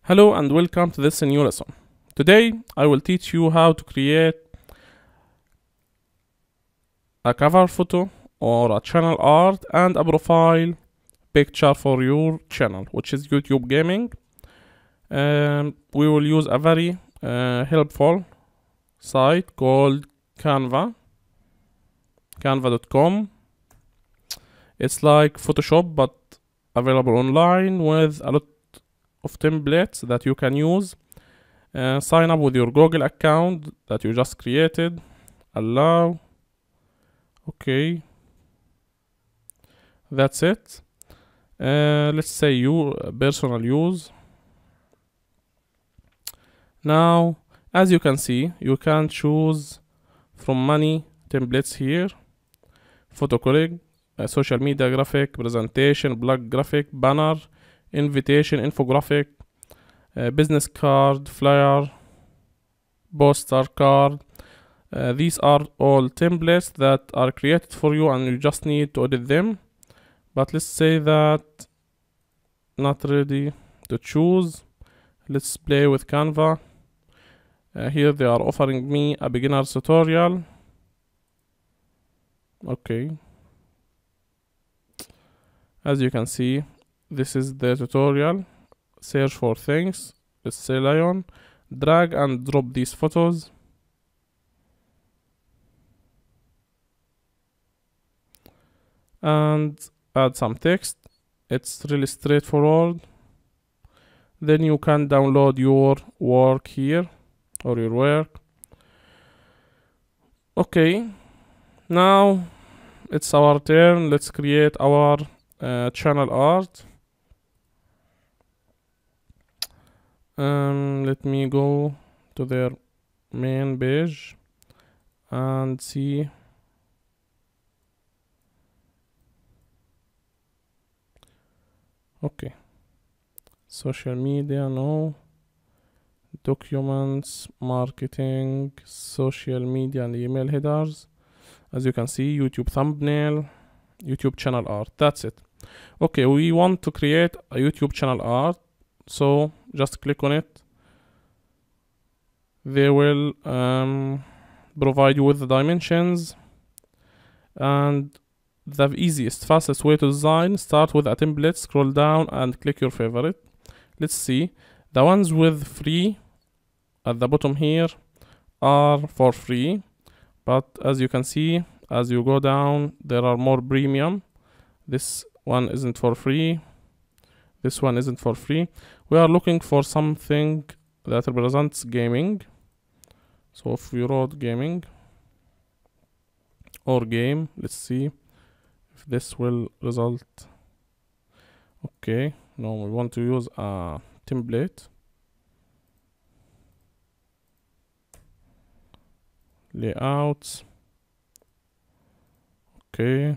Hello and welcome to this new lesson. Today I will teach you how to create a cover photo or a channel art and a profile picture for your channel, which is YouTube Gaming. We will use a very helpful site called canva.com. It's like Photoshop but available online with a lot of templates that you can use. Sign up with your Google account that you just created. Allow. Okay, that's it. Let's say you personal use. Now, as you can see, you can choose from many templates here: photo colleague, social media graphic, presentation, blog graphic, banner, invitation, infographic, business card, flyer, poster card. These are all templates that are created for you and you just need to edit them. But let's say that not ready to choose. Let's play with Canva. Here they are offering me a beginner's tutorial. Okay, as you can see, this is the tutorial. Search for things. Let's say lion. Drag and drop these photos. And add some text. It's really straightforward. Then you can download your work here or your work. Okay, now it's our turn. Let's create our channel art. Let me go to their main page and see. Okay, social media, no. Documents, marketing, social media and email headers. As you can see, YouTube thumbnail, YouTube channel art. That's it. Okay, we want to create a YouTube channel art, so just click on it. They will provide you with the dimensions, and the easiest, fastest way to design: start with a template, scroll down and click your favorite. Let's see, the ones with free at the bottom here are for free, but as you can see, as you go down, there are more premium. This one isn't for free. This one isn't for free. We are looking for something that represents gaming. So if we wrote gaming or game, let's see if this will result. Okay, no, we want to use a template. Layouts. Okay,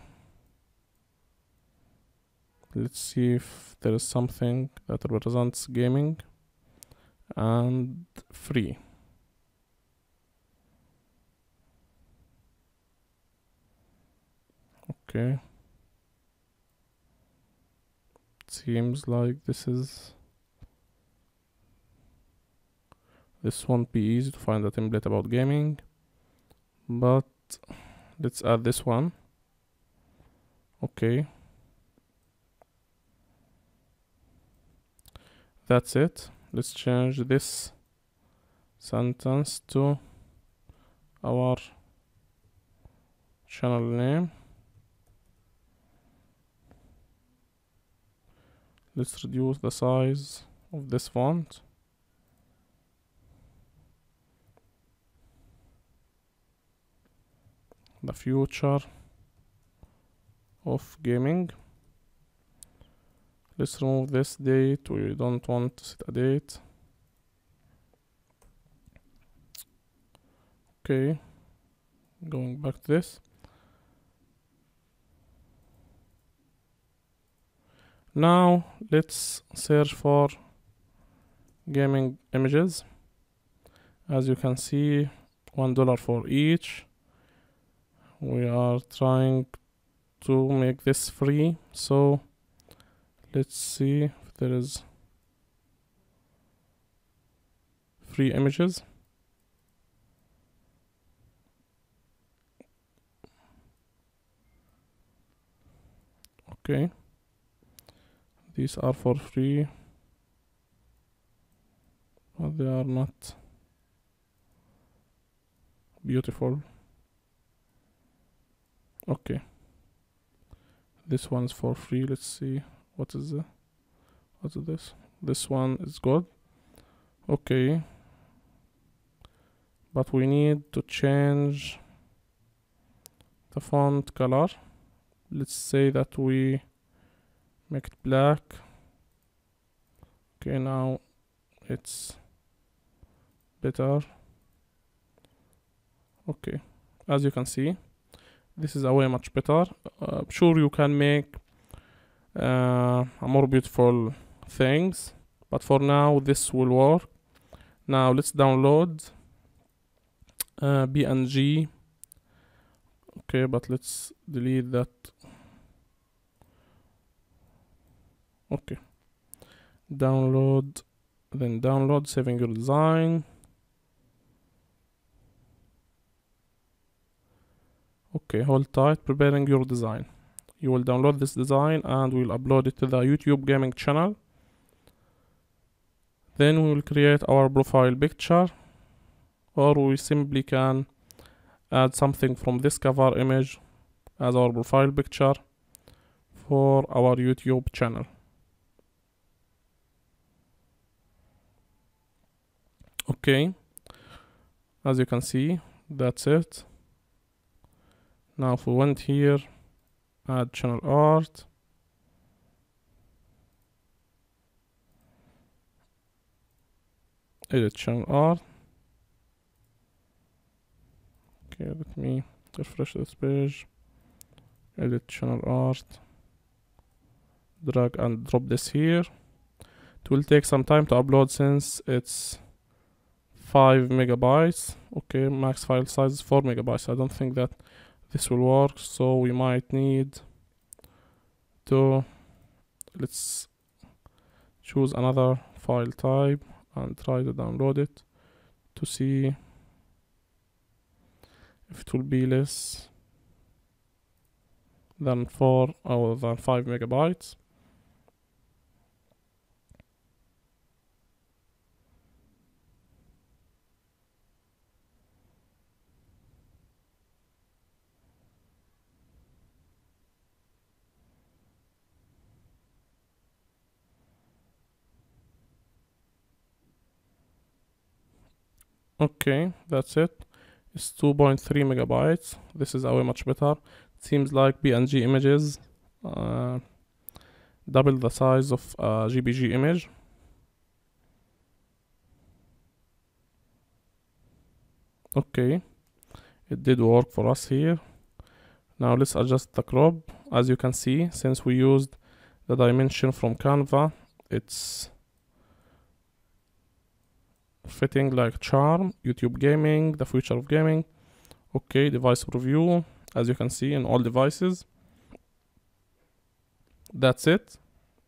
let's see if there is something that represents gaming and free. Okay, seems like this won't be easy to find a template about gaming, but let's add this one. Okay, that's it. Let's change this sentence to our channel name. Let's reduce the size of this font. The future of gaming. Let's remove this date. We don't want to set a date. Okay, going back to this. Now let's search for gaming images. As you can see, $1 for each. We are trying to make this free, so let's see if there is free images. Okay, these are for free, but they are not beautiful. Okay, this one's for free. Let's see what is this. This one is good. Okay, but we need to change the font color. Let's say that we make it black. Okay, now it's better. Okay, as you can see, this is a way much better. Sure, you can make a more beautiful things, but for now this will work. Now let's download PNG. Okay, but let's delete that. Okay, download, then download, saving your design. Okay, hold tight, preparing your design. You will download this design and we'll upload it to the YouTube gaming channel. Then we will create our profile picture, or we simply can add something from this cover image as our profile picture for our YouTube channel. Okay, as you can see, that's it. Now if we went here, add channel art, edit channel art. Okay, let me refresh this page. Edit channel art, drag and drop this here. It will take some time to upload since it's 5 megabytes. Okay, max file size is 4 megabytes. I don't think that this will work, so we might need to, let's choose another file type and try to download it to see if it will be less than 4 or than 5 megabytes. Okay, that's it. It's 2.3 megabytes. This is way much better. It seems like PNG images double the size of a GPG image. Okay, it did work for us here. Now let's adjust the crop. As you can see, since we used the dimension from Canva, it's fitting like charm. YouTube gaming, the future of gaming. Okay, device review, as you can see in all devices. That's it.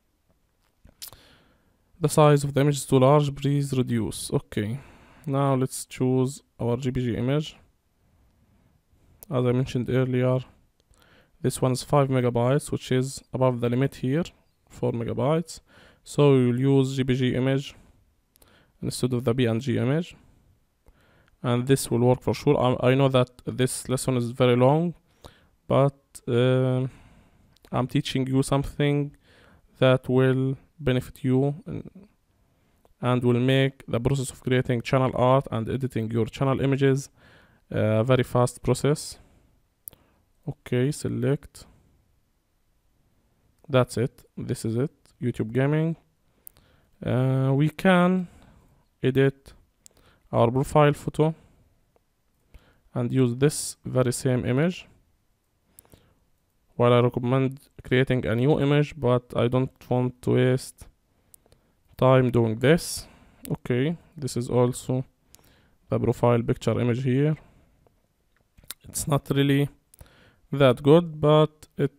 The size of the image is too large, please reduce. Okay, now let's choose our GPG image. As I mentioned earlier, this one is 5 megabytes, which is above the limit here, 4 megabytes. So we will use GPG image instead of the PNG image, and this will work for sure. I know that this lesson is very long, but I'm teaching you something that will benefit you and will make the process of creating channel art and editing your channel images a very fast process. Okay, select. That's it. This is it. YouTube gaming. We can edit our profile photo and use this very same image. While I recommend creating a new image, but I don't want to waste time doing this. Okay, this is also the profile picture image here. It's not really that good, but it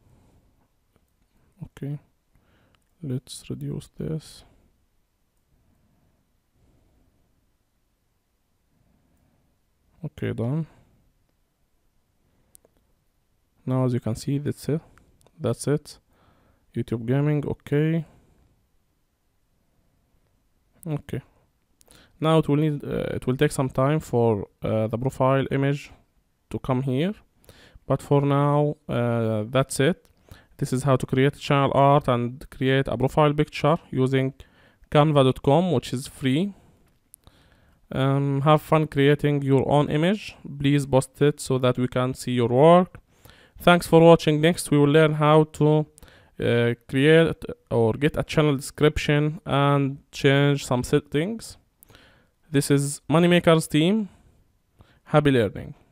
okay, let's reduce this. Okay, done. Now as you can see, that's it. YouTube gaming. Okay. Now it will take some time for the profile image to come here, but for now that's it. This is how to create channel art and create a profile picture using canva.com, which is free. Have fun creating your own image. Please post it so that we can see your work. Thanks for watching. Next we will learn how to create or get a channel description and change some settings. This is Moneymakers team. Happy learning.